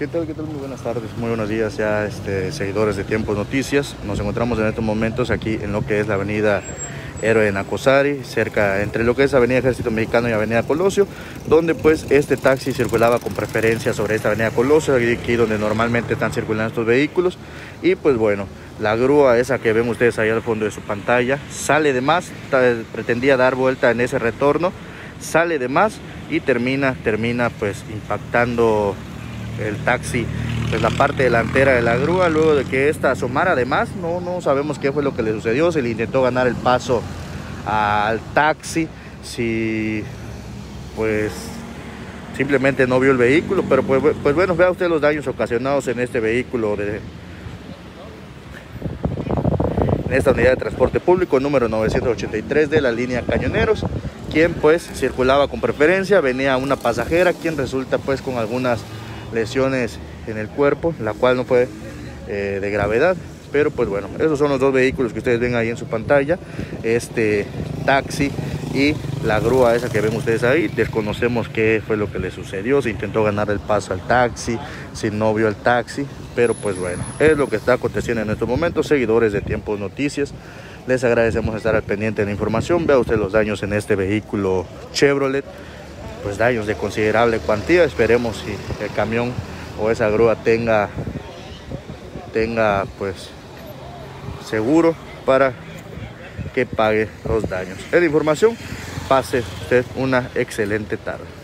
¿Qué tal? ¿Qué tal? Muy buenas tardes, muy buenos días ya seguidores de Tiempos Noticias. Nos encontramos en estos momentos aquí en lo que es la avenida Héroe de Nacosari, cerca entre lo que es Avenida Ejército Mexicano y Avenida Colosio, donde pues este taxi circulaba con preferencia sobre esta Avenida Colosio, aquí donde normalmente están circulando estos vehículos. Y pues bueno, la grúa esa que ven ustedes ahí al fondo de su pantalla sale de más, pretendía dar vuelta en ese retorno, sale de más y termina pues impactando el taxi, pues la parte delantera de la grúa, luego de que esta asomara. Además no sabemos qué fue lo que le sucedió, se le intentó ganar el paso al taxi, si pues simplemente no vio el vehículo, pero pues bueno, vea usted los daños ocasionados en este vehículo en esta unidad de transporte público número 983 de la línea Cañoneros, quien pues circulaba con preferencia, venía una pasajera quien resulta pues con algunas lesiones en el cuerpo, la cual no fue de gravedad, pero pues bueno, esos son los dos vehículos que ustedes ven ahí en su pantalla, este taxi y la grúa esa que ven ustedes ahí. Desconocemos qué fue lo que le sucedió, se intentó ganar el paso al taxi, si no vio el taxi, pero pues bueno, es lo que está aconteciendo en estos momentos. Seguidores de Tiempos Noticias, les agradecemos estar al pendiente de la información. Vea usted los daños en este vehículo Chevrolet, pues daños de considerable cuantía. Esperemos si el camión o esa grúa tenga pues seguro para que pague los daños. Es la información. Pase usted una excelente tarde.